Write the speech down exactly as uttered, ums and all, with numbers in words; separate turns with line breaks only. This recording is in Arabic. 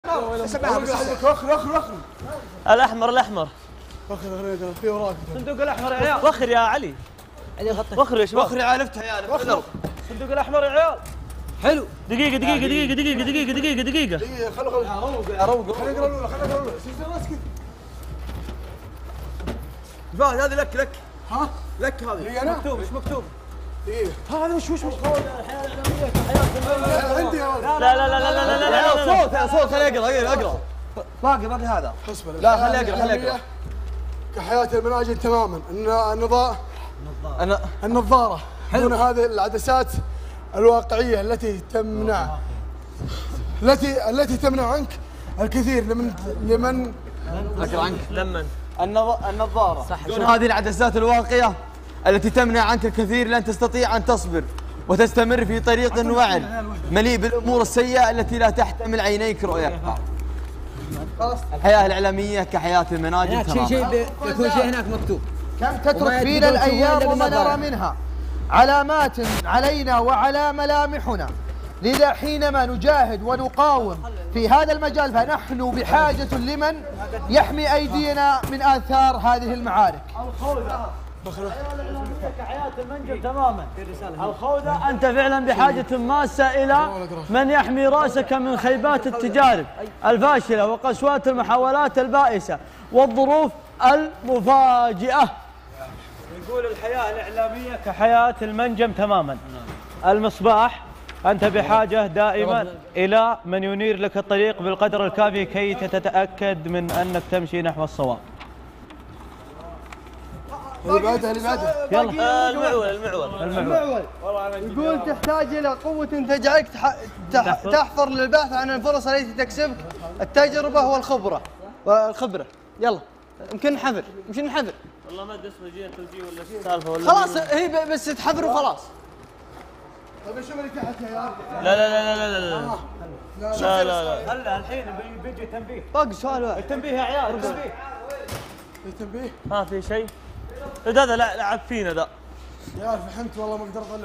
اخر اخر اخر
الاحمر الاحمر
اخر في وراك
صندوق الاحمر يا عيال. وخر يا علي. علي غطي. وخر يا شباب.
وخر يا عيال افتح يا عيال.
وخر. صندوق الاحمر يا عيال. حلو. دقيقة دقيقة دقيقة دقيقة دقيقة دقيقة دقيقة.
دقيقة خلوا خلوا روق يا روق. خلينا نقرا الاولى خلينا نقرا الاولى. سير راسك. فهد هذه لك لك. ها؟ لك هذه. لي انا؟ مكتوب ايش مكتوب؟ دقيقة. هذا وش وش مكتوب؟ الحياة العلمية كحياة عندي يا ولد.
لا لا لا لا لا لا لا
صوت صوت خليه يقرا اقرا. باقي باقي هذا. لا خليه يقرا خليه يقرا. كحياة المناجم تماما. النظا النظارة دون هذه العدسات الواقعية التي تمنع التي التي تمنع عنك الكثير لمن لمن
اقرا عنك
لمن
النظارة
صح.
دون هذه العدسات الواقية التي تمنع عنك الكثير لن تستطيع أن تصبر وتستمر في طريق وعر مليء بالأمور السيئة التي لا تحتمل عينيك رؤيتها. الحياة الإعلامية كحياة المناجم تماما.
شيء يكون شيء هناك مكتوب.
كم تترك فينا الأيام وما نرى منها علامات علينا وعلى ملامحنا، لذا حينما نجاهد ونقاوم في هذا المجال فنحن بحاجة لمن يحمي أيدينا من آثار هذه المعارك.
كحياة المنجم تماما. الخوذة أنت فعلا بحاجة ماسة إلى من يحمي رأسك من خيبات التجارب الفاشلة وقسوات المحاولات البائسة والظروف المفاجئة. يقول الحياة الإعلامية كحياة المنجم تماما. المصباح أنت بحاجة دائما إلى من ينير لك الطريق بالقدر الكافي كي تتأكد من أنك تمشي نحو الصواب.
اللي بعدها اللي بعدها
يلا. المعول المعول
المعول يقول تحتاج إلى قوة تجعلك تحفر للبحث عن الفرص التي تكسبك التجربة والخبرة والخبرة. يلا يمكن نحفر يمكن نحفر.
والله ما ادري اسمه جيه توجيه ولا سالفة ولا
خلاص هي بس تحفر وخلاص.
طيب شوف اللي تحت يا عيال.
لا لا لا لا لا لا لا لا لا
هلا الحين بيجي تنبيه.
باقي سؤال واحد.
التنبيه يا عيال التنبيه.
التنبيه
ما في شيء. هذا لا لعب فينا ذا
يا عيال فهمت والله ما اقدر اطلع.